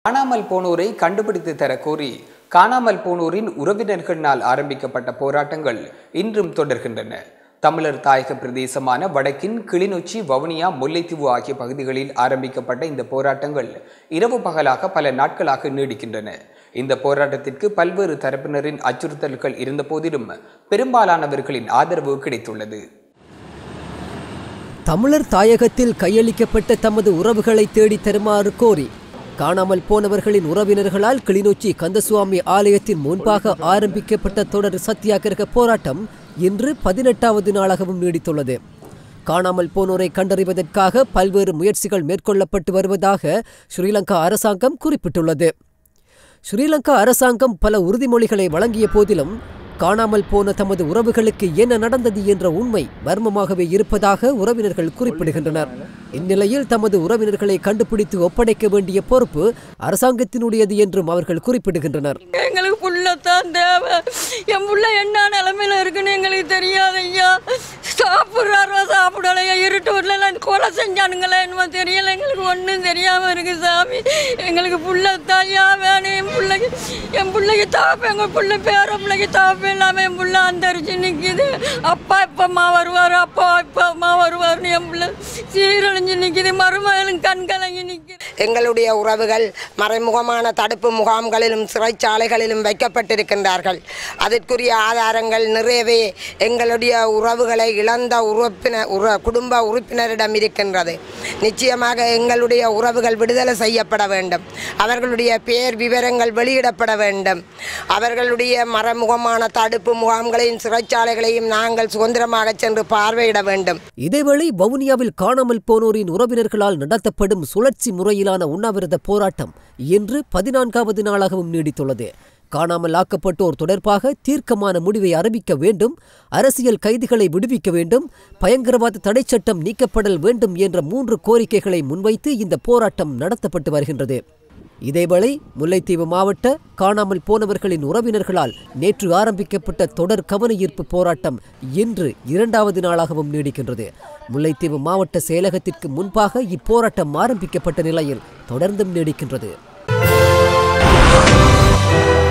காணாமல் போனோரை கண்டுபிடித்து தர கோரி காணாமல் போனோரின் உறவினர்களால் ஆரம்பிக்கப்பட்ட போராட்டங்கள் இன்றும் தொடர்கின்றன. தமிழர் தாயக பிரதேசமான வடக்கின் கிளிநொச்சி, வவுனியா, முல்லைத்தீவு ஆகிய பகுதிகளில் ஆரம்பிக்கப்பட்ட இந்த போராட்டங்கள் இரவு பகலாக பல நாட்களாக நீடிக்கின்றன. இந்த போராட்டத்திற்கு பல்வேறு தரப்பினரின் அச்சுறுத்தல்கள் இருந்த போதிலும் பெரும்பாலானவர்களின் ஆதரவு கிடைத்துள்ளது. தமிழர் தாயகத்தில் கையளிக்கப்பட்ட தமது உறவுகளை தேடி தருமாறு கோரி காணாமல் போனவர்களின் உறவினர்களால் கிளிநொச்சி கந்தசுவாமி ஆலயத்தின் முன்பாக ஆரம்பிக்கப்பட்ட தொடர் சத்தியாகிரக போராட்டம் இன்று 18வது நாளாகவும் நீடித்துள்ளது. காணாமல் போனோரை கண்டறிவதற்காக பல்வேறு முயற்சிகள் மேற்கொள்ளப்பட்டு வருவதாக ஸ்ரீலங்கா அரசாங்கம் குறிப்பிட்டுள்ளது. ஸ்ரீலங்கா அரசாங்கம் பல உறுதிமொழிகளை வழங்கிய போதிலும் காணாமல் போன தமது உறவுகளுக்கு என்ன நடந்தது என்ற உண்மை மர்மமாகவே இருப்பதாக உறவினர்கள் குறிப்பிடுகின்றனர். இந்நிலையில் தமது உறவினர்களை கண்டுபிடித்து ஒப்படைக்க வேண்டிய பொறுப்பு அரசாங்கத்தினுடையது என்றும் அவர்கள் குறிப்பிடுகின்றனர். எங்களுக்கு புள்ளத்தான் தேவை. என் புள்ள என்ன நிலைமையில இருக்குன்னு எங்களுக்கு தெரியாது ஐயா. சாப்பிட்றாரோ சாப்பிடலையா, இருட்டு வீட்டுல கொலை செஞ்சானுங்களே என்னமோ தெரியல. எங்களுக்கு ஒன்றும் தெரியாம இருக்கு சாமி. எங்களுக்கு புள்ளத்தாயா வேணும். என் பிள்ளைக்கு தாப்ப, எங்க பிள்ளை பேர பிள்ளைக்கு தாப்ப இல்லாம என் பிள்ளை அந்தரிச்சு நிக்குது. அப்பா இப்பமா வருவாரு, அப்பா இப்பமா வருவாருன்னு என் பிள்ளை சீரழிஞ்சு நிக்குது. மருமகளும் கண்கலங்கி நிக்குது. எங்களுடைய உறவுகள் மறைமுகமான தடுப்பு முகாம்களிலும் சிறைச்சாலைகளிலும் வைக்கப்பட்டிருக்கின்றார்கள். அதற்குரிய ஆதாரங்கள் நிறையவே எங்களுடைய உறவுகளை இழந்த குடும்ப உறுப்பினரிடம் இருக்கின்றது. நிச்சயமாக எங்களுடைய உறவுகள் விடுதலை செய்யப்பட வேண்டும். அவர்களுடைய பெயர் விவரங்கள் வெளியிடப்பட வேண்டும். அவர்களுடைய மறைமுகமான தடுப்பு முகாம்களையும் சிறைச்சாலைகளையும் நாங்கள் சுதந்திரமாக சென்று பார்வையிட வேண்டும். இதேவேளை வவுனியாவில் காணாமல் போனோரின் உறவினர்களால் நடத்தப்படும் சுழற்சி முறையிலான உண்ணாவிரத போராட்டம் இன்று 14வது நாளாகவும் நீடித்துள்ளது. காணாமல் ஆக்கப்பட்டோர் தொடர்பாக தீர்க்கமான முடிவை அறிவிக்க வேண்டும், அரசியல் கைதிகளை விடுவிக்க வேண்டும், பயங்கரவாத தடை சட்டம் நீக்கப்படல் வேண்டும் என்ற 3 கோரிக்கைகளை முன்வைத்து இந்த போராட்டம் நடத்தப்பட்டு வருகின்றது. இதேவேளை முல்லைத்தீவு மாவட்ட காணாமல் போனவர்களின் உறவினர்களால் நேற்று ஆரம்பிக்கப்பட்ட தொடர் கவனஈர்ப்பு போராட்டம் இன்று 2வது நாளாகவும் நீடிக்கின்றது. முல்லைத்தீவு மாவட்ட செயலகத்திற்கு முன்பாக இப்போராட்டம் ஆரம்பிக்கப்பட்ட நிலையில் தொடர்ந்தும் நீடிக்கின்றது.